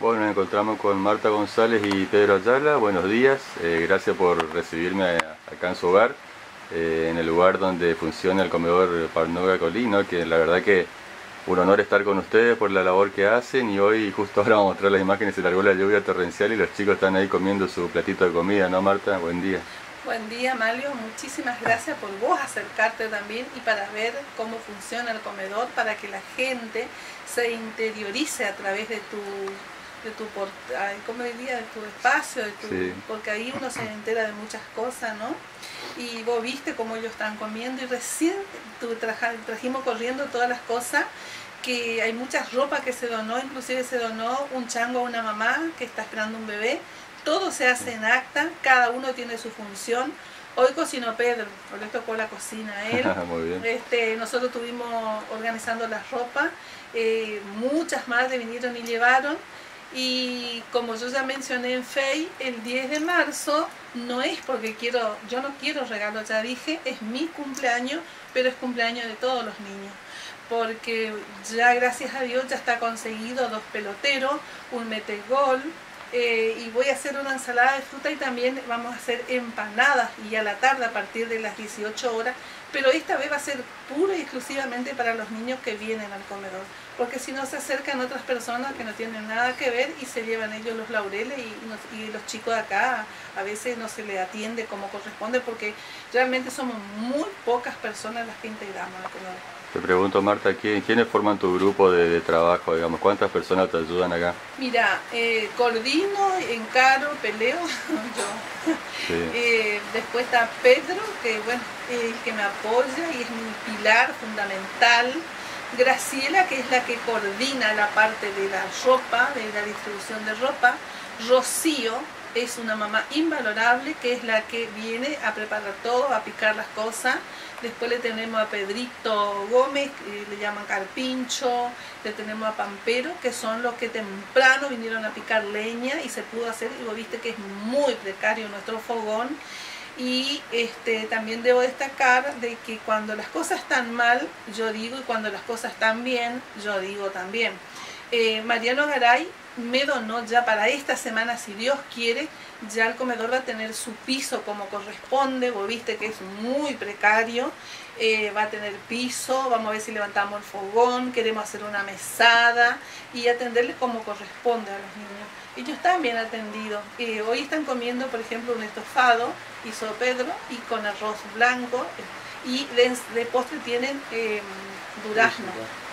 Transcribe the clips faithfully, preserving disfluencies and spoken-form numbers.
Bueno, nos encontramos con Marta González y Pedro Ayala. Buenos días, eh, gracias por recibirme acá en su hogar, eh, en el lugar donde funciona el comedor Parnoga Colino, que la verdad que un honor estar con ustedes por la labor que hacen, y hoy justo ahora vamos a mostrar las imágenes, se largó la lluvia torrencial y los chicos están ahí comiendo su platito de comida, ¿no, Marta? Buen día. Buen día, Malio, muchísimas gracias por vos acercarte también y para ver cómo funciona el comedor, para que la gente se interiorice a través de tu, de tu, ¿cómo diría? De tu espacio, de tu, sí. Porque ahí uno se entera de muchas cosas, ¿no? Y vos viste cómo ellos están comiendo y recién tu, trajimos corriendo todas las cosas, que hay muchas ropas que se donó, inclusive se donó un chango a una mamá que está esperando un bebé. Todo se hace en acta, cada uno tiene su función. Hoy cocinó Pedro, hoy le tocó la cocina a él. Muy bien. Este, nosotros estuvimos organizando las ropas, eh, muchas madres vinieron y llevaron. Y como yo ya mencioné en Face, el diez de marzo no es porque quiero, yo no quiero regalo, ya dije, es mi cumpleaños, pero es cumpleaños de todos los niños. Porque ya gracias a Dios ya está conseguido dos peloteros, un metegol, Eh, y voy a hacer una ensalada de fruta y también vamos a hacer empanadas y a la tarde a partir de las dieciocho horas, pero esta vez va a ser pura y exclusivamente para los niños que vienen al comedor, porque si no se acercan otras personas que no tienen nada que ver y se llevan ellos los laureles y, y los chicos de acá a veces no se les atiende como corresponde, porque realmente somos muy pocas personas las que integramos al comedor. Te pregunto, Marta, ¿quiénes forman tu grupo de, de trabajo, digamos? ¿Cuántas personas te ayudan acá? Mira, eh, coordino, encaro, peleo, yo. Sí. Eh, después está Pedro, que bueno, es el que me apoya y es mi pilar fundamental. Graciela, que es la que coordina la parte de la ropa, de la distribución de ropa. Rocío es una mamá invalorable, que es la que viene a preparar todo, a picar las cosas. Después le tenemos a Pedrito Gómez, que le llaman Carpincho. Le tenemos a Pampero, que son los que temprano vinieron a picar leña y se pudo hacer. Y vos viste que es muy precario nuestro fogón. Y este, también debo destacar de que cuando las cosas están mal, yo digo, y cuando las cosas están bien, yo digo también. Eh, Mariano Garay me donó ya para esta semana, si Dios quiere, ya el comedor va a tener su piso como corresponde. Vos viste que es muy precario, eh, va a tener piso, vamos a ver si levantamos el fogón, queremos hacer una mesada y atenderles como corresponde a los niños. Ellos están bien atendidos, eh, hoy están comiendo por ejemplo un estofado, hizo Pedro, y con arroz blanco, y de, de postre tienen eh, durazno.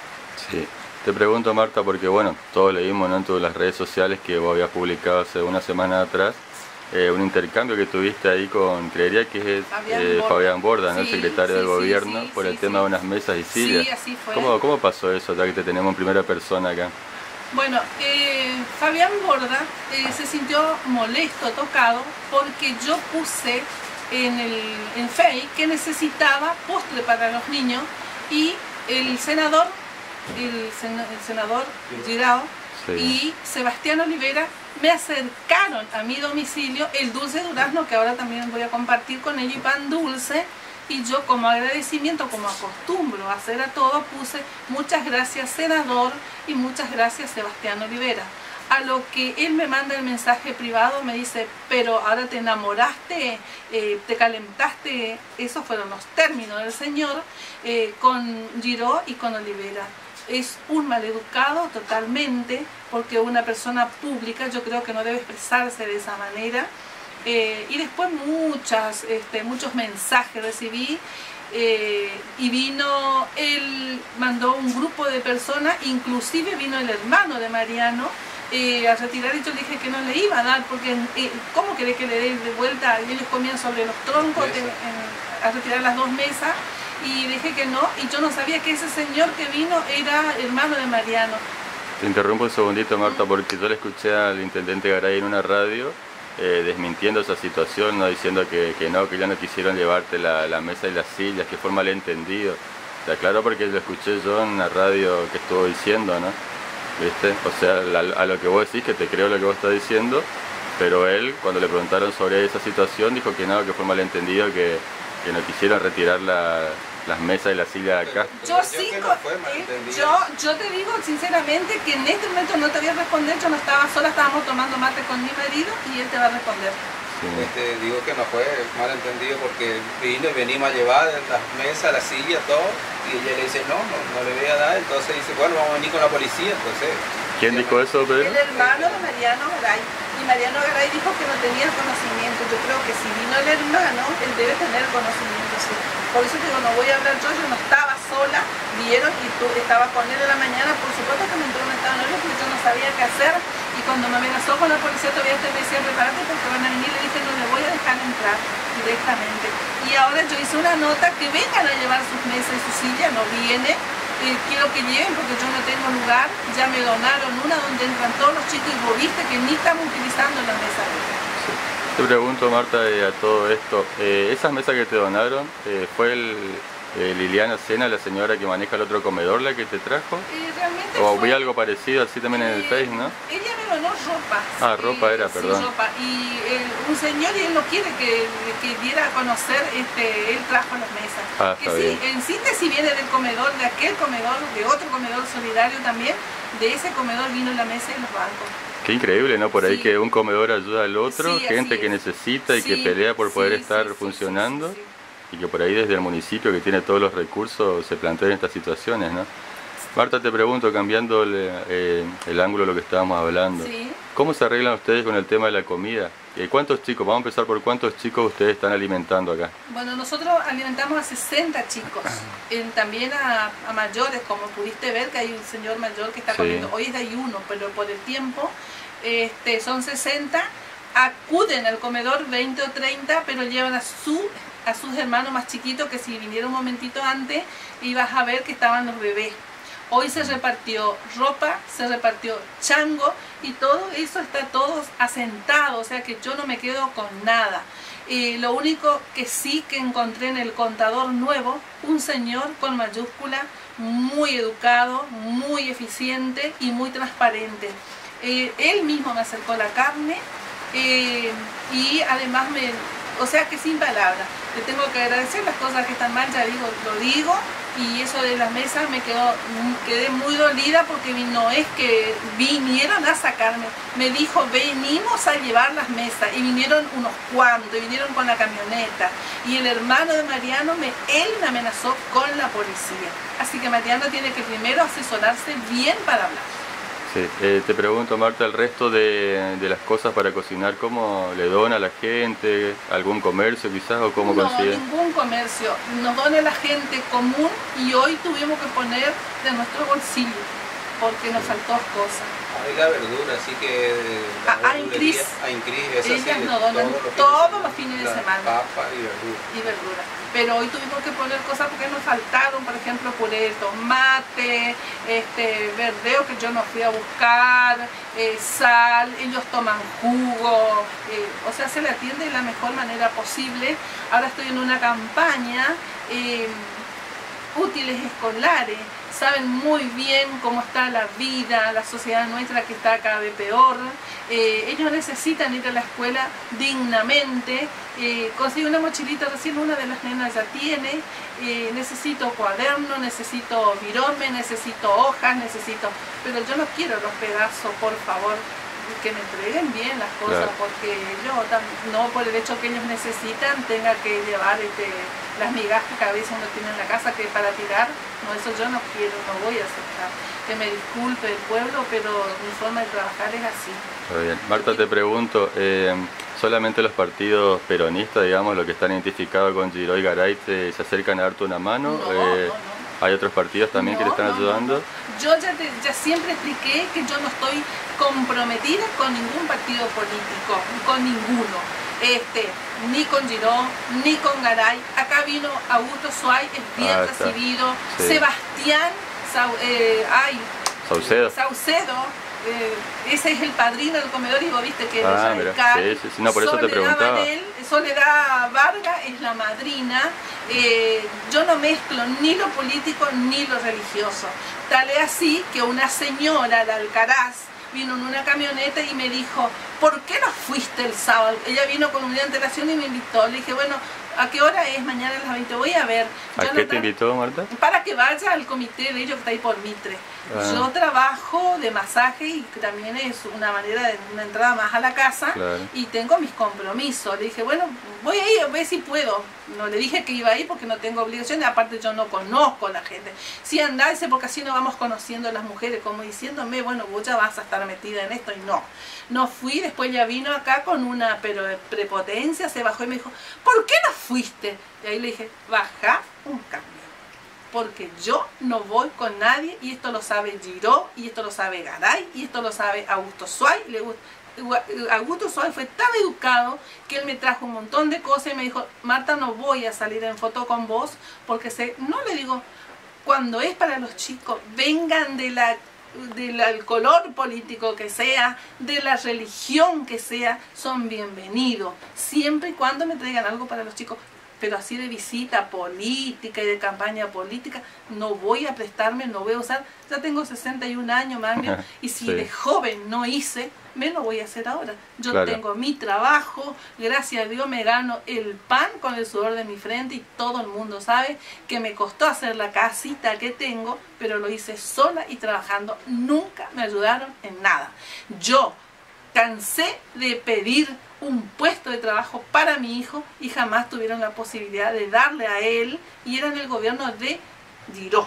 Sí. Te pregunto, Marta, porque bueno, todos leímos, ¿no?, en todas las redes sociales que vos habías publicado hace una semana atrás eh, un intercambio que tuviste ahí con, creería que es Fabián, eh, Borda. Fabián Borda, ¿no?, sí, el secretario sí, del gobierno, sí, por el sí, tema sí. de unas mesas y sillas. Sí, así fue. ¿Cómo, cómo pasó eso, ya que te tenemos en primera persona acá? Bueno, eh, Fabián Borda eh, se sintió molesto, tocado, porque yo puse en, el, en Face que necesitaba postre para los niños, y el senador el, sen el senador Girao sí. y Sebastián Olivera me acercaron a mi domicilio el dulce de durazno, que ahora también voy a compartir con ellos, y pan dulce, y yo como agradecimiento, como acostumbro a hacer a todos, puse muchas gracias senador y muchas gracias Sebastián Olivera. A lo que él me manda el mensaje privado, me dice, pero ahora te enamoraste, eh, te calentaste. Esos fueron los términos del señor eh, con Giró y con Olivera. Es un maleducado totalmente, porque una persona pública yo creo que no debe expresarse de esa manera. Eh, y después muchas, este, muchos mensajes recibí, eh, y vino, él mandó un grupo de personas, inclusive vino el hermano de Mariano, Eh, a retirar, y yo le dije que no le iba a dar, porque eh, ¿cómo querés que le dé de vuelta? Ellos comían sobre los troncos en, en, a retirar las dos mesas, y dije que no, y yo no sabía que ese señor que vino era hermano de Mariano. Te interrumpo un segundito, Marta, porque yo le escuché al intendente Garay en una radio eh, desmintiendo esa situación, no diciendo que, que no, que ya no quisieron llevarte la, la mesa y las sillas, que fue malentendido. Te aclaro porque lo escuché yo en una radio que estuvo diciendo, ¿no? ¿Viste? O sea, a lo que vos decís, que te creo lo que vos estás diciendo, pero él, cuando le preguntaron sobre esa situación, dijo que no, que fue malentendido, que, que no quisieron retirar la, las mesas y las sillas acá. Yo sí, yo, yo te digo sinceramente que en este momento no te voy a responder, yo no estaba sola, estábamos tomando mate con mi marido y él te va a responder. Sí. Este, digo que no fue malentendido porque vino y venimos a llevar las mesas, las sillas, todo, y ella le dice no, no, no le voy a dar, entonces dice bueno, vamos a venir con la policía, entonces... ¿Quién dijo eso, Pedro? El hermano de Mariano Garay, y Mariano Garay dijo que no tenía conocimiento. Yo creo que si vino el hermano, él debe tener conocimiento, sí. Por eso digo, no voy a hablar yo, yo no estaba sola, vieron, y tú estabas con él en la mañana, por supuesto que me entró un estado nervioso porque yo no sabía qué hacer, y cuando me amenazó con la policía todavía te me decía, prepárate porque van a venir, le dije, no le voy a dejar entrar directamente. Y ahora yo hice una nota que vengan a llevar sus mesas y su silla, no viene, eh, quiero que lleven porque yo no tengo lugar, ya me donaron una donde entran todos los chicos y vos viste que ni estamos utilizando las mesas. Te pregunto, Marta, eh, a todo esto, eh, esas mesas que te donaron, eh, ¿fue el, eh, Liliana Sena, la señora que maneja el otro comedor, la que te trajo? Eh, realmente ¿O fue, vi algo parecido así también eh, en el Face, no? Ella me donó ropa. Ah, ropa eh, era, sí, perdón. ropa. Y eh, un señor, y él no quiere que, que diera a conocer, este, él trajo las mesas. Ah, que está sí, bien. en síntesis viene del comedor, de aquel comedor, de otro comedor solidario también, de ese comedor vino la mesa y los bancos. Qué increíble, ¿no? Por ahí Sí. que un comedor ayuda al otro, Sí, gente así que es. necesita y Sí, que pelea por poder sí, estar sí, sí, funcionando, sí, sí, sí. y que por ahí desde el municipio que tiene todos los recursos se plantean estas situaciones, ¿no? Marta, te pregunto, cambiando el, eh, el ángulo de lo que estábamos hablando, Sí. ¿cómo se arreglan ustedes con el tema de la comida? Eh, ¿Cuántos chicos, vamos a empezar por cuántos chicos ustedes están alimentando acá? Bueno, nosotros alimentamos a sesenta chicos, en, también a, a mayores, como pudiste ver que hay un señor mayor que está Sí. comiendo, hoy es de ayuno, pero por el tiempo este, son sesenta, acuden al comedor veinte o treinta, pero llevan a, su, a sus hermanos más chiquitos, que si viniera un momentito antes, ibas a ver que estaban los bebés. Hoy se repartió ropa, se repartió chango y todo eso está todo asentado, o sea que yo no me quedo con nada. Eh, lo único que sí que encontré en el contador nuevo, un señor con mayúscula, muy educado, muy eficiente y muy transparente. Eh, él mismo me acercó la carne eh, y además me... O sea que sin palabras, le tengo que agradecer las cosas que están mal, ya digo, lo digo, y eso de las mesas me quedó, quedé muy dolida porque no es que vinieron a sacarme, me dijo venimos a llevar las mesas y vinieron unos cuantos, y vinieron con la camioneta, y el hermano de Mariano, me, él me amenazó con la policía, así que Mariano tiene que primero asesorarse bien para hablar. Sí. Eh, te pregunto, Marta, el resto de, de las cosas para cocinar, ¿cómo le dona a la gente? ¿Algún comercio quizás o cómo no, consigue? Ningún comercio, nos dona la gente común y hoy tuvimos que poner de nuestro bolsillo porque nos faltó cosas. Hay la verdura, así que... A Incris, ellas nos donan todos los fines de semana. Papa y verdura. Y verdura. Pero hoy tuvimos que poner cosas porque nos faltaron, por ejemplo, puré de tomate, este, verdeo que yo no fui a buscar, eh, sal, ellos toman jugo, eh, o sea, se le atiende de la mejor manera posible. Ahora estoy en una campaña, eh, útiles escolares, saben muy bien cómo está la vida, la sociedad nuestra que está cada vez peor. Eh, ellos necesitan ir a la escuela dignamente. Eh, conseguí una mochilita, recién una de las nenas ya tiene. Eh, necesito cuaderno, necesito virome, necesito hojas, necesito... Pero yo no quiero los pedazos, por favor, que me entreguen bien las cosas, claro. Porque yo no por el hecho que ellos necesitan tenga que llevar este, las migajas que a veces uno tiene en la casa que para tirar. No, eso yo no quiero, no voy a aceptar. Que me disculpe el pueblo, pero mi forma de trabajar es así. Muy bien. Marta, te pregunto, eh, ¿solamente los partidos peronistas, digamos, los que están identificados con Giró y Garay, se acercan a darte una mano? No, eh, no, no. ¿Hay otros partidos también no, que le están no, ayudando? No, no. Yo ya, te, ya siempre expliqué que yo no estoy comprometida con ningún partido político, con ninguno. Este, ni con Giró, ni con Garay. Acá vino Augusto Suárez, es bien ah, recibido. Sí. Sebastián Sau, eh, ay, Saucedo. Saucedo. Eh, ese es el padrino del comedor y vos viste que él ah, es mira, radical. sí, sí, sí, no, por eso Soledad te preguntaba. Vanel, Soledad Vargas es la madrina. Eh, yo no mezclo ni lo político ni lo religioso. Tal es así que una señora de Alcaraz vino en una camioneta y me dijo, ¿por qué no fuiste el sábado? Ella vino con una antelación y me invitó. Le dije, bueno, ¿A qué hora es? Mañana a las veinte. Voy a ver. ¿A qué te invitó, Marta? Para que vaya al comité de ellos que está ahí por Mitre. Ah. Yo trabajo de masaje y también es una manera de una entrada más a la casa. Claro. Y tengo mis compromisos. Le dije, bueno, voy a ir a ver si puedo. No le dije que iba a ir porque no tengo obligaciones. Aparte yo no conozco a la gente. Sí, andárse porque así no vamos conociendo a las mujeres, como diciéndome, bueno, vos ya vas a estar metida en esto. Y no. No fui, después ya vino acá con una pero prepotencia, se bajó y me dijo, ¿por qué no fuiste? Y ahí le dije, baja un cambio. Porque yo no voy con nadie, y esto lo sabe Giró, y esto lo sabe Garay, y esto lo sabe Augusto Suárez. Augusto Suárez fue tan educado que él me trajo un montón de cosas y me dijo, Marta, no voy a salir en foto con vos, porque sé, no le digo, cuando es para los chicos, vengan de la del color político que sea, de la religión que sea, son bienvenidos, siempre y cuando me traigan algo para los chicos. Pero así de visita política y de campaña política, no voy a prestarme, no voy a usar. Ya tengo sesenta y un años, mami, y si sí. de joven no hice, me lo voy a hacer ahora. Yo claro. tengo mi trabajo, gracias a Dios me gano el pan con el sudor de mi frente, y todo el mundo sabe que me costó hacer la casita que tengo, pero lo hice sola y trabajando. Nunca me ayudaron en nada. Yo cansé de pedir un puesto de trabajo para mi hijo y jamás tuvieron la posibilidad de darle a él, y era en el gobierno de Giró.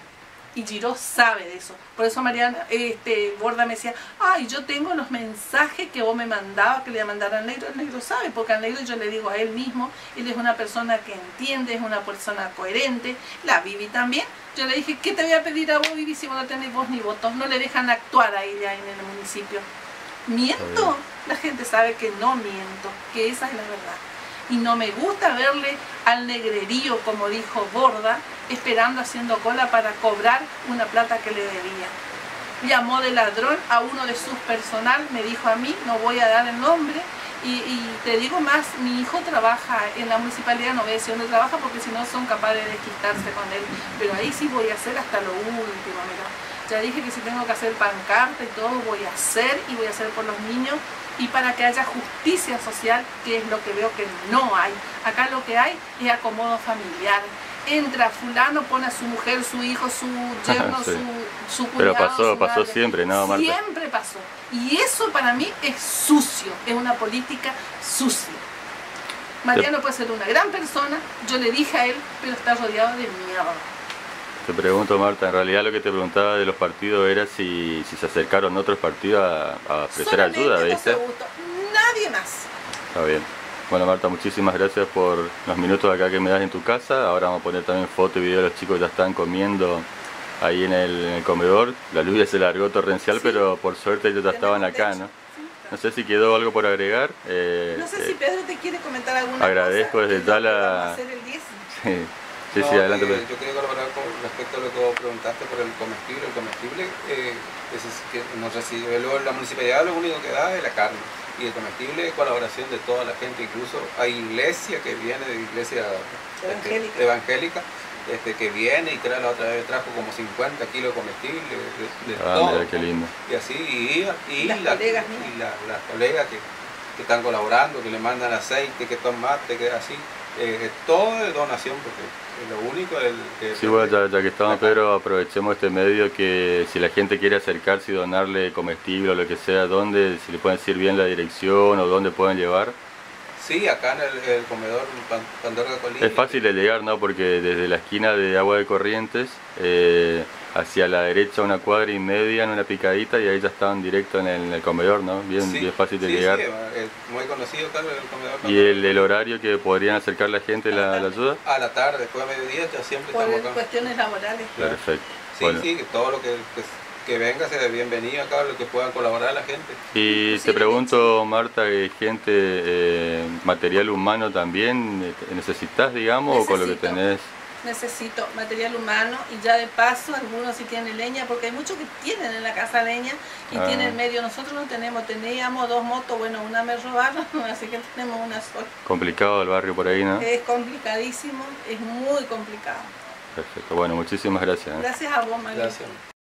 Y Giró sabe de eso. Por eso Mariana este, Borda me decía, ay, yo tengo los mensajes que vos me mandabas, que le mandara al negro. El negro sabe, porque al negro yo le digo a él mismo, él es una persona que entiende, es una persona coherente. La Vivi también. Yo le dije, ¿qué te voy a pedir a vos, Vivi, si vos no tenés voz ni votos? No le dejan actuar a ella en el municipio. ¿Miento? La gente sabe que no miento, que esa es la verdad. Y no me gusta verle al negrerío, como dijo Borda, esperando haciendo cola para cobrar una plata que le debía. Llamó de ladrón a uno de sus personal, me dijo a mí, no voy a dar el nombre, y, y te digo más, mi hijo trabaja en la municipalidad, no voy a decir dónde trabaja porque si no son capaces de desquitarse con él, pero ahí sí voy a hacer hasta lo último, mira. Ya dije que si tengo que hacer pancarta y todo, voy a hacer, y voy a hacer por los niños, y para que haya justicia social, que es lo que veo que no hay. Acá lo que hay es acomodo familiar. Entra fulano, pone a su mujer, su hijo, su yerno, sí. su, su cuñado. Pero pasó, su pasó madre. siempre, ¿no, Marta? Siempre pasó. Y eso para mí es sucio, es una política sucia. Mariano puede ser una gran persona, yo le dije a él, pero está rodeado de mierda. Te pregunto, Marta, en realidad lo que te preguntaba de los partidos era si, si se acercaron otros partidos a, a ofrecer Solamente ayuda, ¿viste? Nadie más. Está bien. Bueno, Marta, muchísimas gracias por los minutos acá que me das en tu casa. Ahora vamos a poner también foto y video de los chicos que ya están comiendo ahí en el, en el comedor. La lluvia se largó torrencial, sí. pero por suerte ellos ya estaban acá, ¿no? No sé si quedó algo por agregar. Eh, no sé eh, si Pedro te quiere comentar alguna agradezco cosa. desde ya la... Hacer el diez. Sí. Sí, no, sí, adelante. Eh, yo quería colaborar con respecto a lo que vos preguntaste por el comestible. El comestible eh, es, es que nos recibe, luego la municipalidad lo único que da es la carne, y el comestible es colaboración de toda la gente, incluso hay iglesia que viene de iglesia evangélica, este, evangélica este, que viene y trae, la otra vez trajo como cincuenta kilos de comestible de, de ah, todo, mira, qué lindo. Y así, y, y, las, la, colegas, y la, las colegas que, que están colaborando, que le mandan aceite, que tomate, que así. Eh, todo de donación, porque lo único es el que... Sí, bueno, ya, ya que estamos, Pedro, aprovechemos este medio que si la gente quiere acercarse y donarle comestible o lo que sea, ¿dónde? Si le pueden decir bien la dirección o dónde pueden llevar. Sí, acá en el, el comedor Pandorga Colina. Es fácil de llegar, ¿no? Porque desde la esquina de Agua de Corrientes, eh, hacia la derecha una cuadra y media en una picadita, y ahí ya estaban directo en el, en el comedor, ¿no? Bien, sí, bien fácil de sí, llegar. Sí, es muy conocido acá el comedor. ¿Y el, el horario que podrían acercar la gente la, la ayuda? A la tarde, después de mediodía, ya siempre Por estamos acá. Por cuestiones laborales. Perfecto. Sí, bueno. sí, que todo lo que, que, que venga sea bienvenido acá, lo que puedan colaborar a la gente. Y te pregunto, Marta, gente, eh, material humano también necesitas, digamos, Necesito. o con lo que tenés? Necesito material humano, y ya de paso algunos si tienen leña, porque hay muchos que tienen en la casa leña y ah. tienen medio. Nosotros no tenemos, teníamos dos motos, bueno, una me robaron, así que tenemos una sola. Complicado el barrio por ahí, ¿no? Es complicadísimo, es muy complicado. Perfecto, bueno, muchísimas gracias. ¿eh? Gracias a vos, María. Gracias.